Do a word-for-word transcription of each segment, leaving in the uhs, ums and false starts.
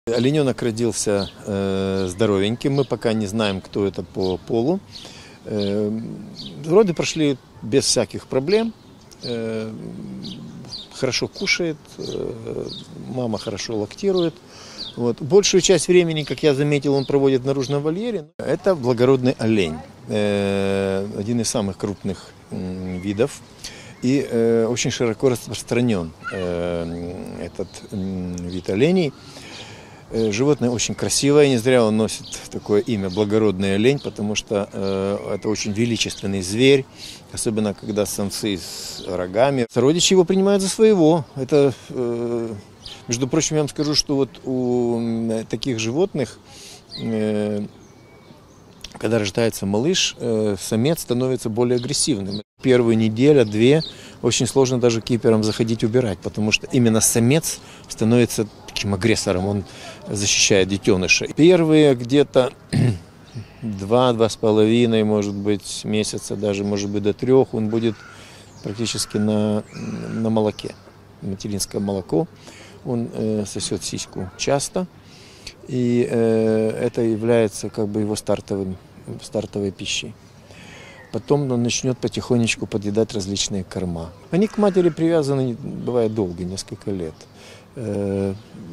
Олененок родился э, здоровеньким, мы пока не знаем, кто это по полу. Э, роды прошли без всяких проблем. Э, хорошо кушает, э, мама хорошо лактирует. Вот. Большую часть времени, как я заметил, он проводит в наружном вольере. Это благородный олень, э, один из самых крупных э, видов. И э, очень широко распространен э, этот э, вид оленей. Э, животное очень красивое, не зря он носит такое имя благородный олень, потому что э, это очень величественный зверь, особенно когда самцы с рогами. Сородичи его принимают за своего. Это, э, между прочим, я вам скажу, что вот у таких животных, э, когда рождается малыш, э, самец становится более агрессивным. Первую неделю, две очень сложно даже киперам заходить убирать, потому что именно самец становится таким агрессором, он защищает детеныша. Первые где-то два-два с половиной, может быть, месяца, даже может быть до трех, он будет практически на, на молоке, материнское молоко. Он э, сосет сиську часто, и э, это является как бы его стартовым, стартовой пищей. Потом он начнет потихонечку подъедать различные корма. Они к матери привязаны, бывает, долго, несколько лет. Э,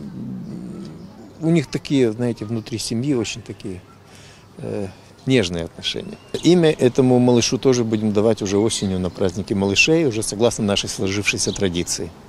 у них такие, знаете, внутри семьи очень такие э, нежные отношения. Имя этому малышу тоже будем давать уже осенью на празднике малышей, уже согласно нашей сложившейся традиции.